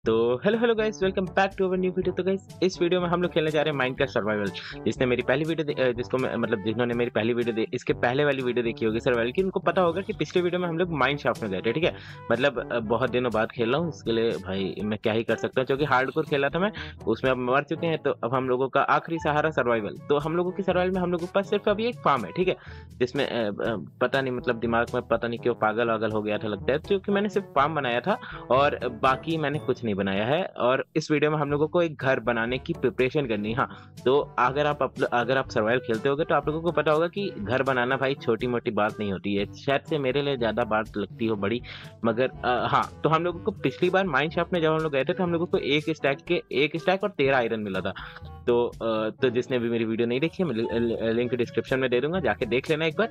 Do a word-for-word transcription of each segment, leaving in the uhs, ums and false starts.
तो hello hello guys, welcome back to our new video. तो guys, इस video में हम लोग खेलने जा रहे हैं माइनक्राफ्ट सर्वाइवल। जिसने मेरी पहली वीडियो जिसको मैं मतलब जिन्होंने मेरी पहली वीडियो दे, इसके पहले वाली वीडियो देखी होगी सर्वाइवल की, उनको पता होगा कि पिछले वीडियो में हम लोग माइन शाफ्ट में गए थे। ठीक है, मतलब अ, बहुत दिनों बाद खेल रहा हूँ, इसके लिए भाई मैं क्या ही कर सकता हूँ, क्योंकि हार्डकोर खेला था मैं, उसमें अब मर चुके हैं। तो अब हम लोगों का आखिरी सहारा सर्वाइवल। तो हम लोगों की सर्वाइवल में हम लोगों के पास सिर्फ अभी एक फार्म है। ठीक है, जिसमें अ, अ, पता नहीं मतलब दिमाग में पता नहीं क्यों पागल वागल हो गया था लगता है, क्योंकि मैंने सिर्फ फार्म बनाया था और बाकी मैंने कुछ नहीं बनाया है। और इस वीडियो में हम लोगों को एक घर बनाने की प्रिपरेशन करनी है। हाँ, तो अगर आप अप, अगर आप सर्वाइवल खेलते होगे तो आप लोगों को पता होगा कि घर बनाना भाई छोटी मोटी बात नहीं होती है। शायद से मेरे लिए ज्यादा बात लगती हो बड़ी, मगर आ, हाँ, तो हम लोगों को पिछली बार माइनशाफ्ट में जब हम लोग गए थे तो हम लोगों को एक स्टैक के एक स्टैक और तेरह आयरन मिला था। तो अ, तो जिसने भी मेरी वीडियो नहीं देखी है, मैं लिंक डिस्क्रिप्शन में दे दूंगा, जाके देख लेना एक बार।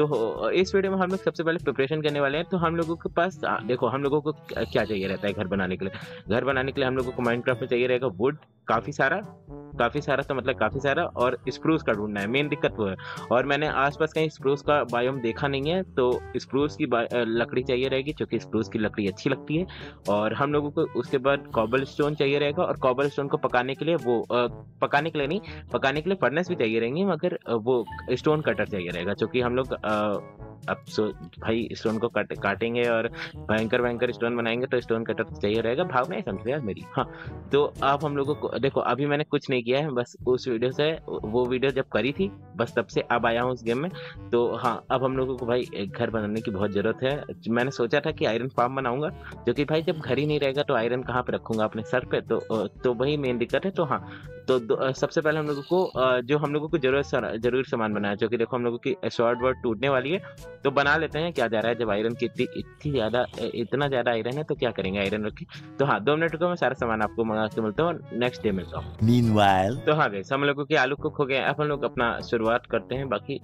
तो इस वीडियो में हम लोग सबसे पहले प्रिपरेशन करने वाले हैं। तो हम लोगों के पास आ, देखो, हम लोगों को क्या चाहिए रहता है घर बनाने के लिए। घर बनाने के लिए हम लोगों को माइनक्राफ्ट में चाहिए रहेगा वुड, काफी सारा काफी सारा तो मतलब काफी सारा, और स्प्रूस का ढूंढना है, मेन दिक्कत वो है। और मैंने आसपास कहीं स्प्रूस का बायोम देखा नहीं है, तो स्प्रूस की बा- अ, लकड़ी चाहिए रहेगी, क्योंकि स्प्रूस की लकड़ी अच्छी लगती है। और हम लोगों को उसके बाद कॉबल स्टोन चाहिए रहेगा, और कॉबल स्टोन को पकाने के लिए वो अ, पकाने के लिए नहीं, पकाने के लिए फर्नेस भी चाहिए रहेंगे, मगर अ, वो स्टोन कटर चाहिए रहेगा, क्योंकि हम लोग अ, अब सो भाई स्टोन को काट, काटेंगे और भयंकर भयंकर स्टोन बनाएंगे, तो स्टोन कटर तो चाहिए रहेगा। भावना है, समझ यार मेरी। हाँ, तो अब हम लोगों को देखो, अभी मैंने कुछ नहीं किया है, बस उस वीडियो से, वो वीडियो जब करी थी बस तब से अब आया हूँ उस गेम में। तो हाँ, अब हम लोगों को भाई एक घर बनाने की बहुत जरूरत है। मैंने सोचा था कि आयरन फार्म बनाऊंगा, क्योंकि भाई जब घर ही नहीं रहेगा तो आयरन कहाँ पे रखूंगा, अपने सर पे। तो तो वही मेन दिक्कत है। तो हाँ, तो दो- सबसे पहले हम लोगों को अ, जो हम लोगों को जरूरत जरूर सामान बनाया, जो कि देखो हम लोगों की स्वॉर्ड वर्ड टूटने वाली है, तो बना लेते हैं। क्या जा रहा है, जब आयरन की इतनी इतनी ज्यादा इतना ज्यादा आयरन है तो क्या करेंगे आयरन रख के। तो हाँ, दो मिनट को मैं सारा सामान आपको मंगा के मिलता हूँ, नेक्स्ट डे मिलता हूँ। Meanwhile, तो हाँ गैस, हम लोगों के आलू कुक हो गए हैं। अब हम लोग अपना शुरुआत करते हैं। बाकी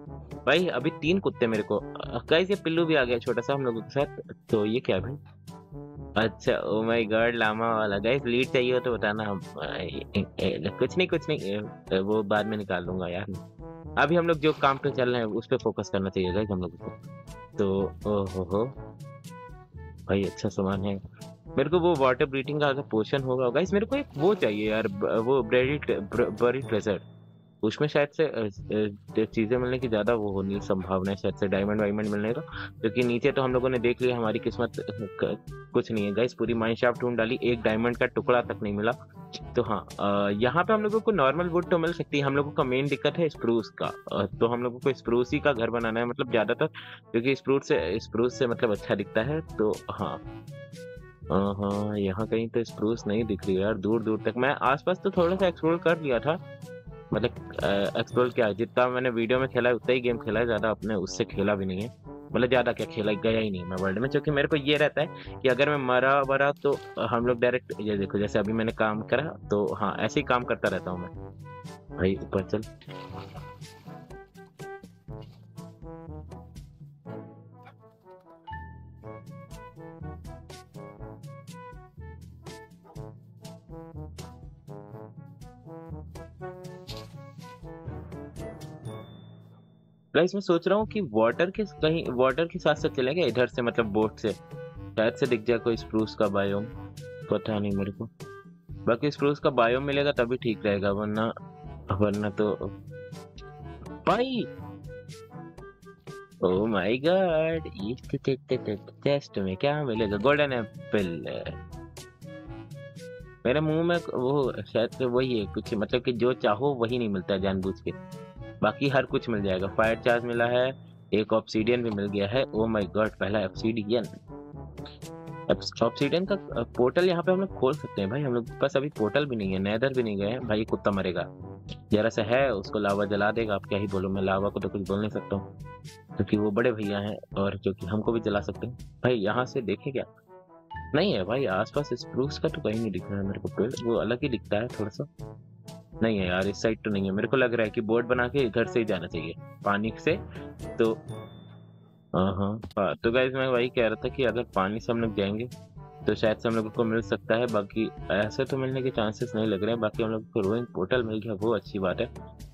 भाई अभी तीन कुत्ते मेरे को, गाइस ये पिल्लू भी आ गया छोटा सा हम लोगों के साथ। तो ये क्या है भाई? अच्छा, ओ माय गॉड, लामा वाला। गाइस लीड चाहिए हो तो बताना, हम ए, ए, ए, कुछ नहीं कुछ नहीं, ए, वो बाद में निकाल लूंगा यार। अभी हम लोग जो काम पे चल रहे हैं उस पे फोकस करना चाहिए गाइस हम लोगों को। तो ओहो हो भाई, अच्छा सामान है। मेरे को वो वाटर ब्रीथिंग का अगर पोशन होगा गाइस, मेरे को एक वो चाहिए यार, ब- वो ब्रेडी बरी ट्रेजर। उसमें शायद से अ, अ, चीजें मिलने की ज्यादा वो होनी संभावना है, शायद से डायमंड वाइमंड मिलने का। क्योंकि नीचे तो हम लोगों ने देख लिया, हमारी किस्मत अ, क- कुछ नहीं है गाइस। पूरी माइन शाफ्ट ढूंढ डाली, एक डायमंड का टुकड़ा तक नहीं मिला। तो हाँ, अ, यहाँ पे हम लोगों को नॉर्मल वुड तो मिल सकती है। हम लोगों का मेन दिक्कत है स्प्रूस का। अ, तो हम लोगों को स्प्रूस ही का घर बनाना है, मतलब ज्यादातर, क्योंकि स्प्रूस से स्प्रूस से मतलब अच्छा दिखता है। तो हाँ, अ, हाँ, यहाँ कहीं तो स्प्रूस नहीं दिख रही यार, दूर दूर तक। मैं आसपास तो थोड़ा सा एक्सप्लोर कर लिया था, मतलब एक्सप्लोर क्या, जितना मैंने वीडियो में खेला है उतना ही गेम खेला है, ज्यादा अपने उससे खेला भी नहीं है। मतलब ज्यादा क्या खेला, गया ही नहीं है मैं वर्ल्ड में, क्योंकि मेरे को ये रहता है कि अगर मैं मरा वरा तो हम लोग डायरेक्ट, ये देखो जैसे अभी मैंने काम करा, तो हाँ ऐसे ही काम करता रहता हूँ मैं। भाई ऊपर चल। गाइस मैं सोच रहा हूँ कि वाटर के कहीं वाटर के साथ साथ चलेगा इधर से, मतलब बोट से, शायद से दिख जाए कोई स्प्रूस का बायोम। पता नहीं मेरे को। बाकी स्प्रूस का बायोम मिलेगा तभी ठीक रहेगा, वरना वरना तो भाई, ओ माय गॉड, इस टेस्ट में क्या मिलेगा? Golden apple. मेरे मुंह में वो शायद से वही है कुछ, मतलब कि जो चाहो वही नहीं मिलता है जानबूझ के। बाकी हर कुछ मिल जाएगा। फायर चार्ज मिला है, एक ऑब्सीडियन भी मिल गया है। ओ माय गॉड, पहला ऑब्सीडियन। ऑब्सीडियन का पोर्टल यहाँ पे हम लोग खोल सकते हैं भाई। हम लोग के पास अभी पोर्टल भी नहीं है, नेदर भी नहीं गए हैं भाई। कुत्ता मरेगा जरा सा है, उसको लावा जला देगा। आप क्या ही बोलो, मैं लावा को तो कुछ बोल नहीं सकता हूँ, क्योंकि वो बड़े भैया हैं और जो कि हमको भी जला सकते हैं। भाई यहाँ से देखे क्या? नहीं है भाई, आसपास स्प्रूस का तो कहीं नहीं दिख रहा है मेरे को पेड़, वो अलग ही दिखता है थोड़ा सा। नहीं है यार, इस साइड तो नहीं है। मेरे को लग रहा है कि बोर्ड बना के इधर से ही जाना चाहिए, पानी से। तो हाँ हाँ हाँ, तो गाइज मैं वही कह रहा था कि अगर पानी से हम लोग जाएंगे तो शायद से हम लोगों को मिल सकता है। बाकी ऐसे तो मिलने के चांसेस नहीं लग रहे हैं। बाकी हम लोग को रोइंग पोर्टल मिल गया, वो अच्छी बात है।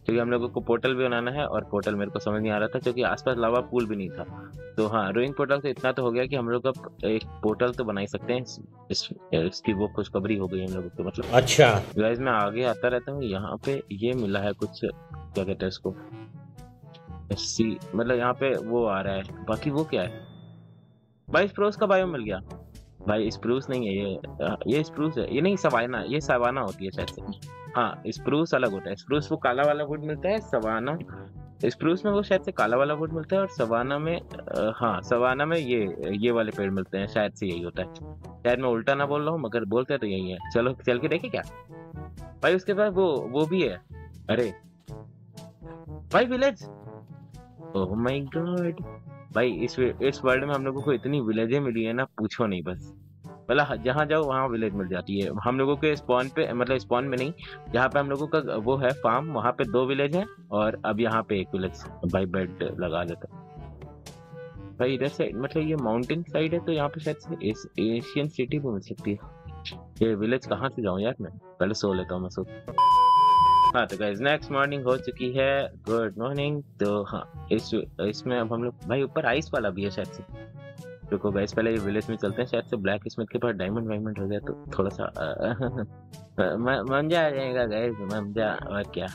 क्योंकि हम लोगों को पोर्टल भी बनाना है और पोर्टल मेरे को समझ नहीं आ रहा था क्योंकि आसपास लावा पूल भी नहीं था। तो हाँ, रोइंग पोर्टल से इतना तो हो गया कि हम लोग अब एक पोर्टल तो बना ही सकते हैं। इस, इस, इसकी वो खुशखबरी हो गई हम लोगों को, मतलब अच्छा गाइस मैं आगे आता रहता हूँ। यहाँ पे ये मिला है कुछ, क्या कहते हैं इसको, सी, मतलब यहाँ पे वो आ रहा है। बाकी वो क्या है भाई, स्प्रूस का बायो मिल गया भाई। स्प्रूस नहीं है ये, ये स्प्रूस है ये, नहीं सवाना, ये सवाना होती है शायद से। हाँ, स्प्रूस अलग होता है। स्प्रूस वो काला वाला वुड मिलता है, सवाना स्प्रूस में वो शायद से काला वाला वुड मिलता है, और सवाना में आ, हाँ सवाना में ये ये वाले पेड़ मिलते हैं, शायद से यही होता है। शायद मैं उल्टा ना बोल रहा हूँ, मगर बोलते हैं तो यही है। चलो चल के देखे क्या भाई। उसके बाद वो वो भी है, अरे भाई विलेज, ओह माय गॉड भाई। इस इस वर्ल्ड में हम लोगों को इतनी विलेजें मिली है ना, पूछो नहीं बस। मतलब जहाँ जाओ वहाँ विलेज मिल जाती है हम लोगों के स्पॉन पे, मतलब स्पॉन में नहीं, जहाँ पे हम लोगों का वो है फार्म, वहाँ पे दो विलेज है, और अब यहाँ पे एक विलेज भाई बेड लगा देता भाई। इधर से मतलब ये माउंटेन साइड है, तो यहाँ पे शायद से एस, एशियन सिटी भी मिल सकती है। ये विलेज कहाँ से जाऊँ यार, मैं पहले सो लेता हूँ मैं सो। हाँ तो गाइस नेक्स्ट मॉर्निंग हो चुकी है, गुड मॉर्निंग। तो हाँ इस इसमें अब हम लोग भाई, ऊपर आइस वाला भी है शायद से। रुको गाइस पहले ये विलेज में चलते हैं, शायद से ब्लैक स्मिथ के पास डायमंड वायमंड हो गया तो थोड़ा सा मजा आ जाएगा गाइस, मजा और क्या।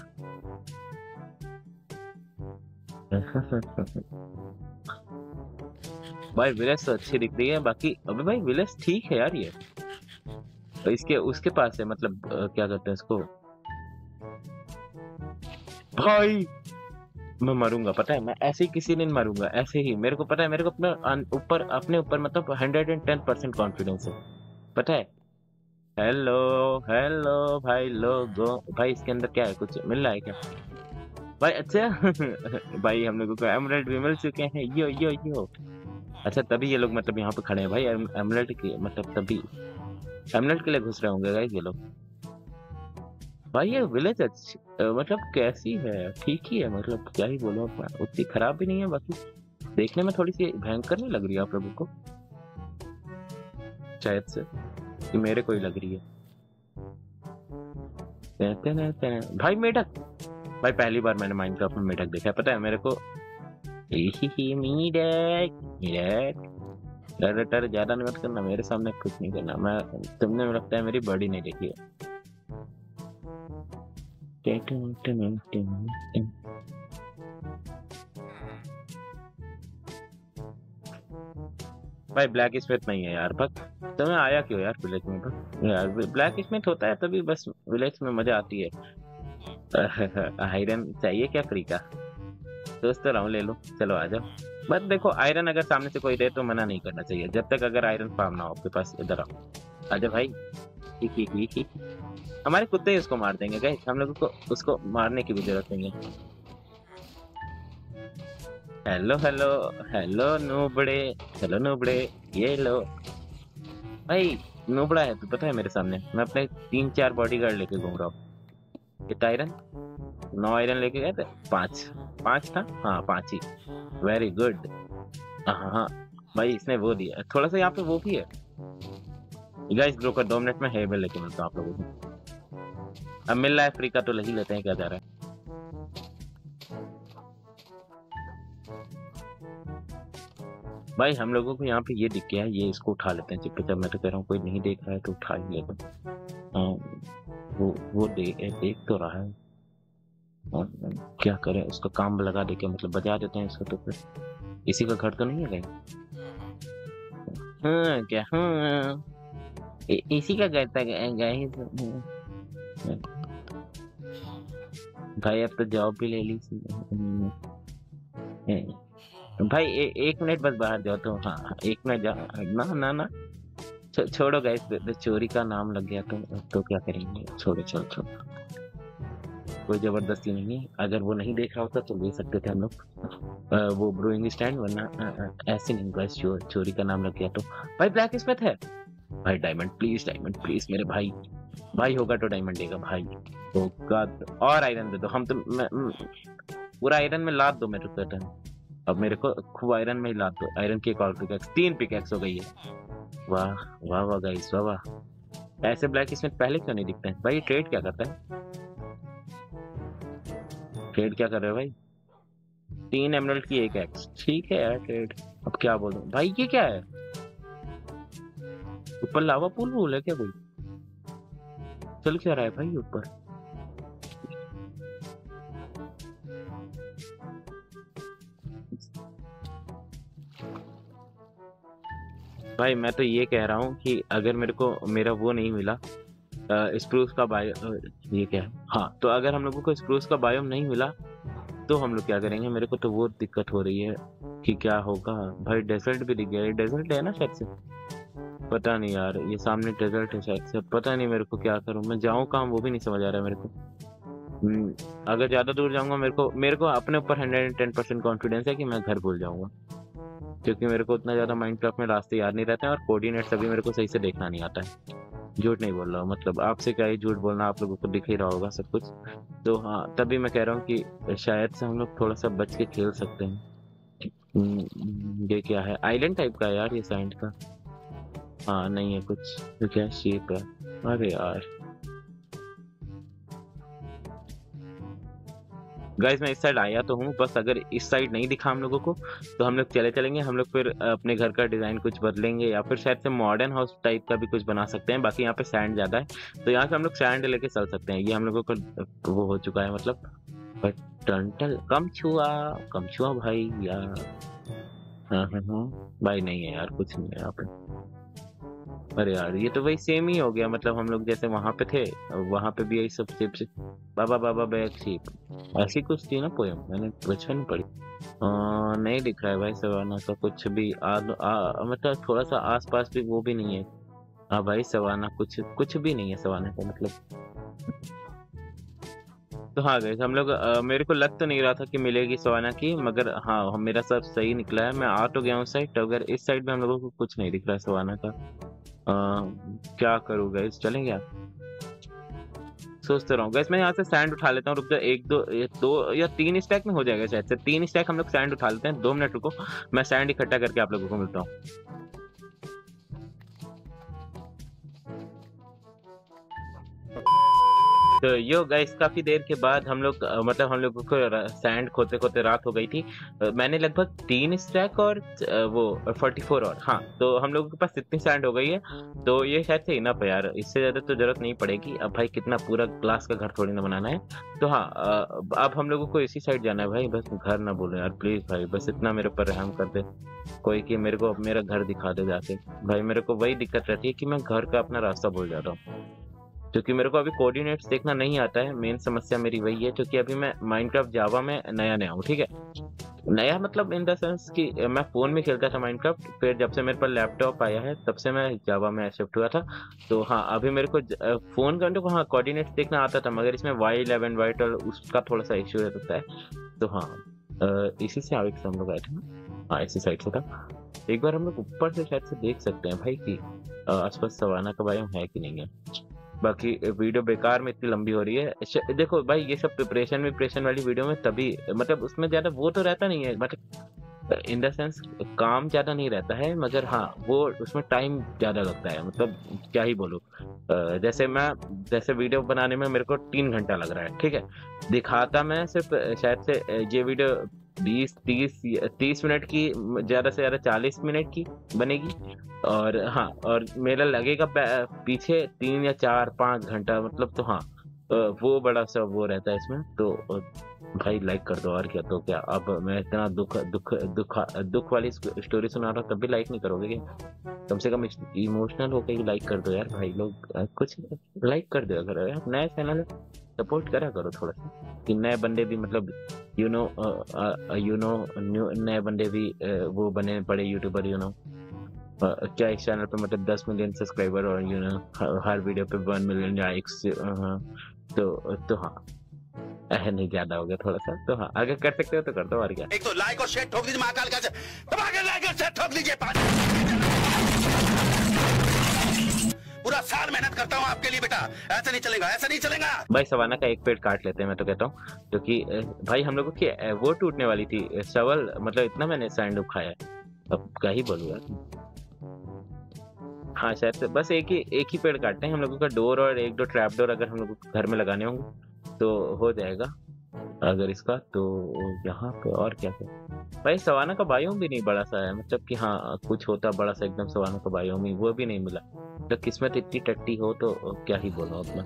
भाई विलेज तो अच्छी दिख रही है, बाकी अबे भाई विलेज ठीक है यार ये। तो इसके उसके पास है, मतलब क्या कहते हैं इसको भाई। मैं मरूंगा पता है, मैं ऐसे ही किसी दिन मरूंगा ऐसे ही। मेरे को पता है, मेरे को अपने ऊपर अपने ऊपर मतलब hundred and ten percent confidence है, पता है। हेलो हेलो भाई लोगो, भाई इसके अंदर क्या है, कुछ मिल रहा है क्या भाई? अच्छा भाई हम लोगों को एमराल्ड भी मिल चुके हैं, यो यो यो। अच्छा तभी ये लोग मतलब यहाँ पे खड़े हैं भाई, एमराल्ड के मतलब तभी एमराल्ड के लिए घुस रहे होंगे गाइस ये लोग। भाई ये विलेज अच्छी मतलब कैसी है, ठीक ही है, मतलब क्या ही बोलो, उतनी खराब भी नहीं है। बाकी देखने में थोड़ी सी भयंकर नहीं लग रही है आप लोगों को, शायद से कि मेरे को ही लग रही है। कहते ना कहते भाई मेढक, भाई पहली बार मैंने माइनक्राफ्ट में मेढक देखा है, पता है मेरे को। मेढक मेढक, डर डर ज्यादा नहीं मत करना मेरे सामने, कुछ नहीं करना। मैं तुमने लगता है मेरी बॉडी नहीं देखी है। भाई ब्लैक स्मिथ नहीं है यार, बस तुम्हें आया क्यों यार विलेज में? बस यार ब्लैक स्मिथ होता है तभी बस विलेज में मजा आती है। आयरन चाहिए क्या फ्री का? दोस्त रहा हूँ, ले लो, चलो आ जाओ। बस देखो आयरन अगर सामने से कोई दे तो मना नहीं करना चाहिए, जब तक अगर आयरन फार्म ना हो आपके पास। इधर आओ, आजा भाई। ही ही ही ही। हमारे कुत्ते ही उसको मार देंगे गाइस, हम लोगों को उसको मारने की भी जरूरत नहीं है। हेलो हेलो हेलो नूबड़े, हेलो नूबड़े, ये लो भाई। नूबड़ा है तू, पता है मेरे सामने मैं अपने तीन चार बॉडीगार्ड लेके घूम रहा हूँ। कितना आयरन? नौ आयरन लेके गए थे, पांच पांच था, हाँ पांच ही। Very good. हाँ हाँ भाई इसने वो दिया थोड़ा सा, यहाँ पे वो भी है गाइस। ग्रो कर दो मिनट में हेबल लेके मिलता हूँ आप लोगों को। अब मिल रहा है फ्री का तो ले ही लेते हैं, क्या जा रहा है। भाई हम लोगों को यहाँ पे ये दिख गया है, ये इसको उठा लेते हैं चिप पे। जब मैं तो कह रहा हूँ कोई नहीं देख रहा है तो उठा ही लेते हैं। वो वो दे, देख तो रहा है, और क्या करें उसका काम लगा दे के, मतलब बजा देते हैं इसको। तो फिर इसी का घर तो नहीं है कहीं? हाँ क्या, हाँ इ, इसी का घर था गाइस। भाई अब तो जॉब भी ले ली भाई। ए, एक मिनट बस बाहर जाओ तो, हाँ एक मिनट जाओ ना ना ना छो, छोड़ो गाइस, चोरी का नाम लग गया तो तो क्या करेंगे। छोड़ो छोड़ो छोड़ो, कोई जबरदस्ती नहीं है। अगर वो नहीं देख रहा होता तो ले सकते थे हम लोग वो ब्रूइंग स्टैंड, वरना ऐसे नहीं। बस चो, चोरी का नाम लग गया तो। भाई ब्लैक स्मिथ है भाई, डायमंड प्लीज, डायमंड प्लीज मेरे भाई। भाई होगा तो डायमंड देगा भाई, होगा तो। और आयरन दे दो, हम तो पूरा आयरन में लाद दो मेरे को। अब मेरे को खूब आयरन में ही लाद दो। आयरन की एक और पिकैक्स, तीन पिकैक्स हो गई है। वाह वाह वाह गाइस, वाह वाह। ऐसे ब्लैक स्मिथ पहले क्यों नहीं दिखते हैं भाई? ट्रेड क्या करता है ट्रेड क्या कर रहे हो भाई? तीन एमरल्ड की एक एक्स, ठीक है यार ट्रेड। अब क्या बोलूं भाई, ये क्या है? ऊपर लावा पूल वूल है क्या कोई? चल क्या रहा है भाई ऊपर? भाई मैं तो ये कह रहा हूँ कि अगर मेरे को मेरा वो नहीं मिला स्प्रूस का बायो, ये क्या है, हाँ, तो अगर हम लोगों को स्प्रूस का बायोम नहीं मिला तो हम लोग क्या करेंगे? मेरे को तो वो दिक्कत हो रही है कि क्या होगा भाई। डेजर्ट भी दिख गया, डेजर्ट है ना शायद से, पता नहीं यार, ये सामने डेजर्ट है शायद से, पता नहीं मेरे को क्या करूं, मैं जाऊं कहाँ वो भी नहीं समझ आ रहा है मेरे को। हम्म, अगर ज्यादा दूर जाऊंगा मेरे को मेरे को अपने ऊपर hundred and ten percent confidence है कि मैं घर भूल जाऊंगा, क्योंकि मेरे को उतना ज्यादा माइनक्राफ्ट में रास्ते याद नहीं रहते हैं और कोऑर्डिनेट्स अभी मेरे को सही से देखना नहीं आता है। झूठ नहीं बोल रहा हूँ, मतलब आपसे क्या ही झूठ बोलना, आप लोगों को दिख ही रहा होगा सब कुछ। तो हाँ, तभी मैं कह रहा हूँ कि शायद से हम लोग थोड़ा सा बच के खेल सकते हैं। हम्म, ये क्या है? आइलैंड टाइप का है यार ये सैंड का। हाँ नहीं है कुछ, तो क्या शेप है? अरे यार गाइस, मैं इस साइड आया तो हूँ, बस अगर इस साइड नहीं दिखा हम लोगों को तो हम लोग चले चलेंगे, हम लोग फिर अपने घर का डिजाइन कुछ बदलेंगे या फिर शायद से मॉडर्न हाउस टाइप का भी कुछ बना सकते हैं। बाकी यहाँ पे सैंड ज्यादा है तो यहाँ से हम लोग सैंड लेके चल सकते हैं। ये हम लोगों को वो हो चुका है मतलब। बट टंटल कम छुआ, कम छुआ भाई यार। हाँ हाँ हाँ भाई, नहीं है यार, कुछ नहीं है यहाँ पे। अरे यार ये तो वही सेम ही हो गया, मतलब हम लोग जैसे वहां पे थे, वहां पे भी यही सब चिप्स, बाबा बाबा बैग चिप, ऐसी कुछ थी ना पोयम, मैंने बचपन में पढ़ी। आ, नहीं दिख रहा है भाई सवाना का कुछ भी। आ, आ, मतलब थोड़ा सा आसपास भी वो भी नहीं है। हाँ भाई सवाना कुछ कुछ भी नहीं है सवाना का मतलब। तो हाँ गए हम लोग, अ, मेरे को लग तो नहीं रहा था कि मिलेगी सवाना की, मगर हाँ हम- मेरा सब सही निकला है। मैं आ तो गया हूँ साइड, अगर इस साइड में हम लोगों को कुछ नहीं दिख रहा है सवाना का। अ, क्या करूँ गैस, चलें क्या? सोचते रहो गैस, मैं यहाँ से सैंड उठा लेता हूँ, रुक जाओ, एक दो ये दो या तीन स्टैक में हो जाएगा शायद से। तीन स्टैक हम लोग सैंड उठा लेते हैं, दो मिनट रुको, मैं सैंड इकट्ठा करके आप लोगों को मिलता हूँ। तो यो गाइस, काफी देर के बाद हम लोग, अ, मतलब हम लोगों को सैंड खोते खोते रात हो गई थी। अ, मैंने लगभग तीन स्टैक और अ, वो फोर्टी फोर और, हाँ, तो हम लोगों के पास इतनी सैंड हो गई है। तो ये शायद से इनफ है यार, इससे ज्यादा तो जरूरत नहीं पड़ेगी। अब भाई कितना पूरा ग्लास का घर थोड़ी ना बनाना है। तो हाँ, अ, अब हम लोगों को इसी साइड जाना है भाई, बस घर ना बोलो यार प्लीज भाई, बस इतना मेरे पर रहम कर दे कोई, कि मेरे को अब मेरा घर दिखा दे जाके। भाई मेरे को वही दिक्कत रहती है कि मैं घर का अपना रास्ता भूल जाता हूँ, क्योंकि मेरे को अभी कोऑर्डिनेट्स देखना नहीं आता है। मेन समस्या मेरी वही है, क्योंकि अभी मैं माइनक्राफ्ट जावा में नया नया हूँ, ठीक है। नया मतलब इन द सेंस कि मैं फोन में खेलता था माइनक्राफ्ट, फिर जब से मेरे पास लैपटॉप आया है तब से मैं जावा में शिफ्ट हुआ था। तो हाँ, अभी मेरे को ज- अ, फोन का तो हाँ कोऑर्डिनेट्स देखना आता था, मगर इसमें वाई इलेवन वाई ट्वेल्व उसका थोड़ा सा इश्यू रहता है। तो हाँ, अ, इसी से आगे से हम लोग आए थे ना, हाँ इसी साइड से था। एक बार हम लोग ऊपर से शायद से देख सकते हैं भाई कि अ, आसपास सवाना का बायोम है कि नहीं है। बाकी वीडियो बेकार में इतनी लंबी हो रही है। श- देखो भाई, ये सब प्रिपरेशन प्रिपरेशन वाली वीडियो में तभी, मतलब उसमें ज्यादा वो तो रहता नहीं है, मतलब इन द सेंस काम ज्यादा नहीं रहता है, मगर हाँ वो उसमें टाइम ज्यादा लगता है, मतलब क्या ही बोलूं। अ, जैसे मैं जैसे वीडियो बनाने में मेरे को तीन घंटा लग रहा है, ठीक है, दिखाता मैं सिर्फ अ, शायद से अ, ये वीडियो बीस तीस तीस मिनट की, ज्यादा से ज्यादा चालीस मिनट की बनेगी। और हाँ, और मेरा लगेगा पै- पीछे तीन या चार पाँच घंटा, मतलब। तो हाँ, अ, वो बड़ा सा वो रहता है इसमें। तो अ, भाई लाइक कर दो, और क्या तो क्या। अब मैं इतना दुख दुख दुख दुख वाली स्टोरी सुना रहा हूँ तब भी लाइक नहीं करोगे क्या? कम से कम इमोशनल होकर ही लाइक कर दो यार भाई लोग, अ, कुछ लाइक कर दो करो यार, नया चैनल है, सपोर्ट करा करो थोड़ा सा, कि नए बंदे भी, मतलब you know you know new नए बंदे भी अ, वो बने बड़े यूट्यूबर, यू नो। अ, क्या इस चैनल पे मतलब दस मिलियन सब्सक्राइबर और यू नो हर वीडियो पे वन मिलियन लाइक्स। तो तो हाँ, अह, नहीं ज्यादा हो गया थोड़ा सा। तो हाँ, अगर कर सकते हो तो कर दो, और क्या। एक तो लाइक और शेयर ठोक दीजिए, महाकाल का दबा के लाइक और शेयर ठोक दीजिए। पाँच पूरा साल मेहनत करता हूँ आपके लिए बेटा, ऐसा नहीं चलेगा, ऐसा नहीं चलेगा। भाई सवाना का एक पेड़ काट लेते हैं, मैं तो कहता हूँ, क्योंकि अ, भाई हम लोगों की अ, वो टूटने वाली थी, अ, शवल, मतलब इतना मैंने सैंड उठाया है, अब क्या ही बोलूँ यार। हाँ शायद से बस एक ही एक ही पेड़ काटते हैं हम लोगों का, डोर और एक दो ट्रैप डोर अगर हम लोगों को घर में लगाने होंगे तो हो जाएगा। अगर इसका तो यहाँ पे और क्या क्या भाई, सवाना का बायोम भी नहीं बड़ा सा है, मतलब कि हाँ कुछ होता बड़ा सा एकदम सवाना का बायोम ही, वो भी नहीं मिला। तो किस्मत इतनी टट्टी हो तो क्या ही बोलो अपना।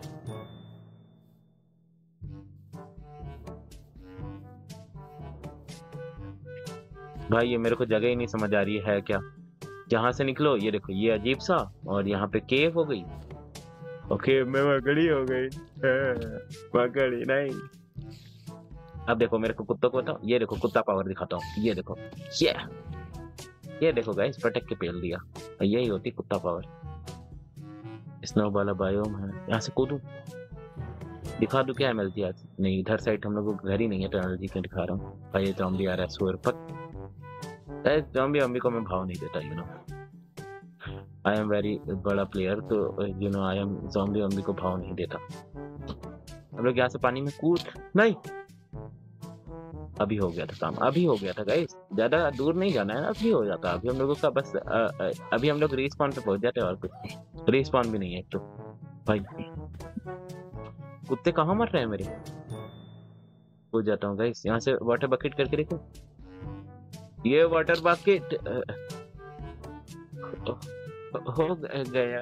भाई ये मेरे को जगह ही नहीं समझ आ रही है क्या, जहाँ से निकलो ये देखो ये अजीब सा, और यहाँ पे केव हो गई, ओके मैं मकड़ी हो गई, मकड़ी नहीं। अब देखो मेरे को कुत्तों को बताओ, ये देखो कुत्ता पावर दिखाता हूँ, ये देखो ये ये देखो गाइस पटक के पेल दिया, यही होती कुत्ता पावर। स्नो वाला बायोम है, यहाँ से कूदू, दिखा दूं क्या एमएलजी आज? नहीं इधर साइड हम लोग को घर ही नहीं है तो एमएलजी क्यों दिखा रहा हूँ भाई। ये जॉम्बी आ रहा है सुअर पक, जॉम्बी अम्बी को मैं भाव नहीं देता, you know I am very बड़ा प्लेयर, तो you know I am zombie अम्बी को भाव नहीं देता। हम लोग यहाँ से पानी में कूद, नहीं अभी हो गया था काम, अभी हो गया था गाइस, ज्यादा दूर नहीं जाना है, अभी हो जाता। अभी हम लोगों का बस आ, आ, अभी हम लोग रिस्पॉन पे पहुंच जाते हैं, और कुछ रिस्पॉन भी नहीं है तो। भाई कुत्ते कहाँ मर रहे हैं मेरे, हो जाता हूँ गाइस। यहाँ से वाटर बकेट करके देखो, ये वाटर बकेट हो गया,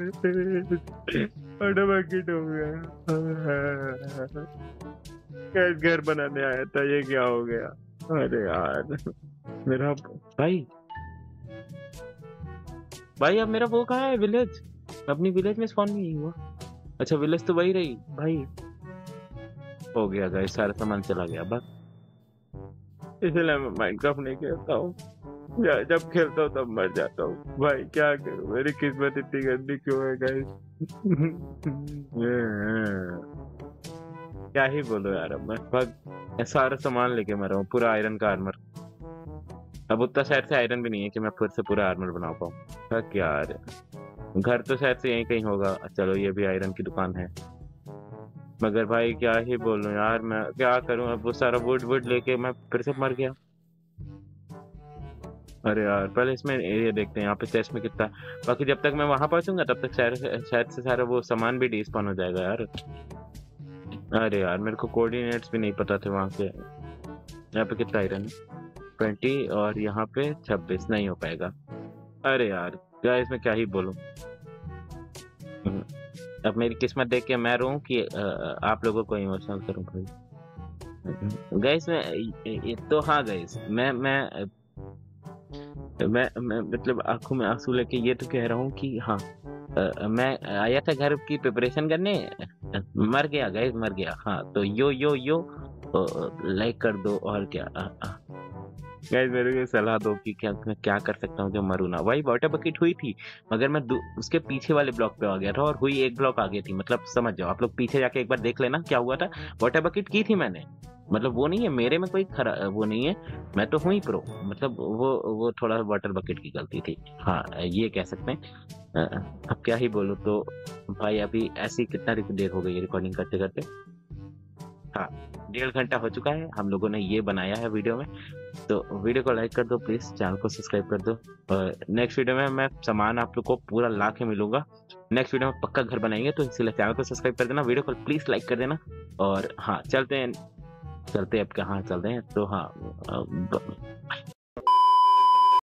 वाटर बकेट हो गया। घर बनाने आया था, ये क्या हो गया? अरे यार मेरा भाई, भाई अब मेरा वो कहाँ है विलेज? अपनी विलेज में स्पॉन नहीं हुआ। अच्छा विलेज तो वही रही भाई, हो गया गाइस सारा सामान चला गया बस। इसलिए मैं माइनक्राफ्ट नहीं खेलता हूँ, जब खेलता हूँ तब मर जाता हूँ भाई। क्या करूँ, मेरी किस्मत इतनी गंदी क्यों है गाइस? क्या ही बोलो यार, अब मैं सारा सामान लेके मरा हूँ, पूरा आयरन का आर्मर। अब उतना शायद से आयरन भी नहीं है कि मैं फिर से पूरा आर्मर बना पाऊँ। क्या यार, घर तो शायद से यहीं कहीं होगा। चलो ये भी आयरन की दुकान है, मगर भाई क्या ही बोलूं यार, मैं क्या करूं? अब वो सारा वुड वुड लेके मैं फिर से मर गया। अरे यार पहले इसमें ये देखते हैं यहाँ पे चेस्ट में कितना, बाकी जब तक मैं वहां पहुंचूंगा तब तक शायद शायद से सारा वो सामान भी डिस्पॉन हो जाएगा यार। अरे यार मेरे को कोऑर्डिनेट्स भी नहीं पता थे वहां के। यहाँ पे कितना आयरन है? ट्वेंटी, और यहाँ पे छब्बीस, नहीं हो पाएगा। अरे यार क्या इसमें क्या ही बोलूं। अब मेरी किस्मत देख के मैं रहूं कि आप लोगों को इमोशनल करूं भाई। गाइस मैं तो हाँ गाइस मैं मैं मैं मैं मतलब आंखों में आंसू लेके ये तो कह रहा हूँ कि हाँ आ, मैं आया था घर की प्रिपरेशन करने, मर गया गाइस, मर गया। हाँ तो यो यो यो लाइक कर दो, और क्या गाइस मेरे को सलाह दो कि क्या मैं क्या कर सकता हूँ जो मरू ना। वही वाटर बकेट हुई थी, मगर मैं उसके पीछे वाले ब्लॉक पे आ गया था, और हुई एक ब्लॉक आगे थी। मतलब समझ जाओ आप लोग, पीछे जाके एक बार देख लेना क्या हुआ था। वाटर बकेट की थी मैंने, मतलब वो नहीं है मेरे में कोई खरा वो नहीं है, मैं तो हूँ ही प्रो, मतलब वो वो थोड़ा वाटर बकेट की गलती थी, हाँ ये कह सकते हैं। अब क्या ही बोलूँ। तो भाई अभी ऐसी कितना देर हो गई रिकॉर्डिंग करते करते? हाँ डेढ़ घंटा हो चुका है, हम लोगों ने ये बनाया है वीडियो में। तो वीडियो को लाइक कर दो प्लीज, चैनल को सब्सक्राइब कर दो, और नेक्स्ट वीडियो में मैं सामान आप लोग को पूरा ला के मिलूंगा। नेक्स्ट वीडियो में पक्का घर बनाएंगे, तो इसलिए चैनल को सब्सक्राइब कर देना, वीडियो को प्लीज लाइक कर देना। और हाँ चलते हैं चलते अब कहाँ चलते हैं तो हाँ